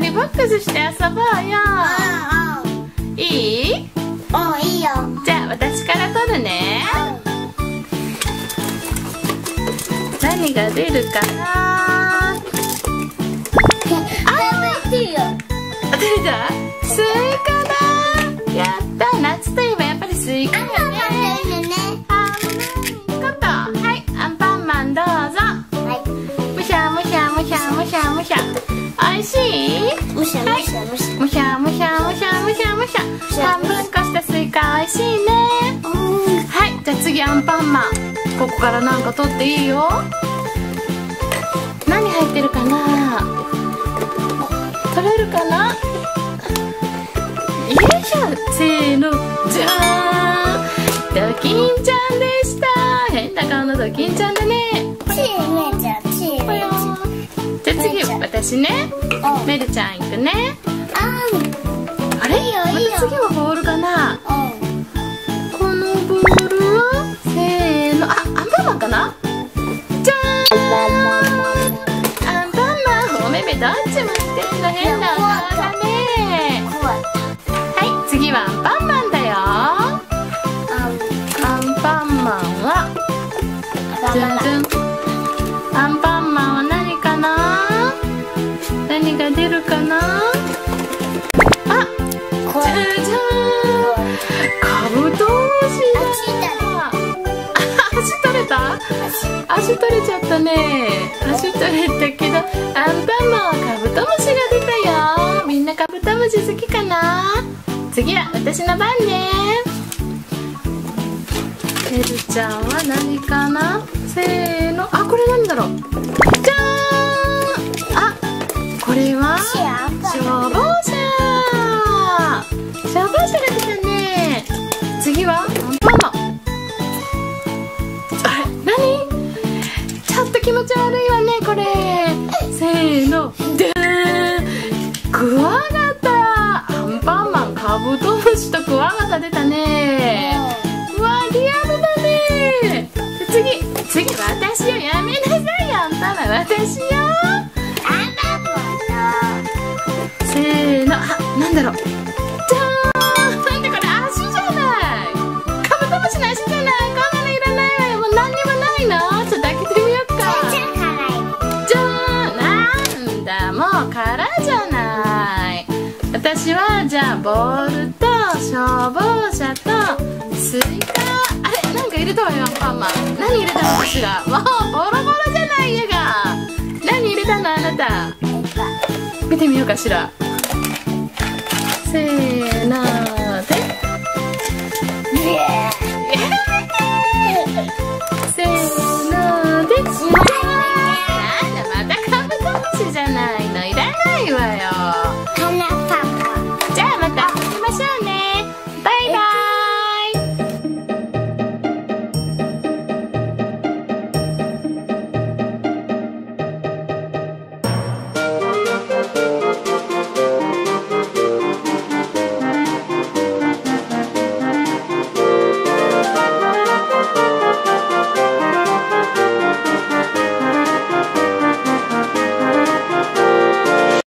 にボックスして遊ぼうよ。いい？ いいよ。 じゃあ私から取るね。何が出るかな。 食べてよ。 出た？スイカだ。やった。夏といえばやっぱりスイカよね。はい、アンパンマンどうぞ。むしゃむしゃむしゃむしゃむしゃ。おいしい？ むしゃむしゃむしゃ。 むしゃむしゃむしゃむしゃむしゃ。半分こしたスイカおいしいね。はい、じゃあ次アンパンマン。ここからなんか取っていいよ。何入ってるかな。取れるかな。よいしょ。せーの、じゃーん。ドキンちゃんでした。変な顔のドキンちゃんだね。 ちーめちゃん、ちーめちゃん。 じゃあ次私ね。メルちゃんいくね。あれ？また次はボールかな。このボールはせーの、あ、アンパンマンかな。じゃーん。アンパンマン、お目目どっちもしてんの。変な顔だね。はい、次はアンパンマンだよ。アンパンマンはじゃじゃん。アンパンマンは何かな。何が出るかな。あ、じゃじゃん。カブトムシだ。足取れた？足取れちゃったね。足取れたけどアンパンマンはカブトムシが出たよ。みんなカブトムシ好きかな。次は私の番ね。エルちゃんは何かな。せーの、あ、これ何だろう。じゃーん。あ、これは消防車。消防車が出たね。次はアンパンマン。あれ、何？ちょっと気持ち悪いわねこれ。せーの、でーん。クワガタ。アンパンマン、カブトムシとクワガタ出たね。うわ、リアルだね。次私よ。やめなさいよ、アンパンマン。私よ。せーの、あ、なんだろう。じゃーん。なんでこれ足じゃない。カブトムシの足じゃない。こんなのいらないわよ。もう何にもないの。ちょっと開けてみようか。じゃーん。なんだ、もう空じゃない。私はじゃあボールと消防車とスイカ。あれ、なんか入れたわよ、アンパンマン。何入れたのかしら。もうボロボロじゃない家が。何入れたのあなた。見てみようかしら。せー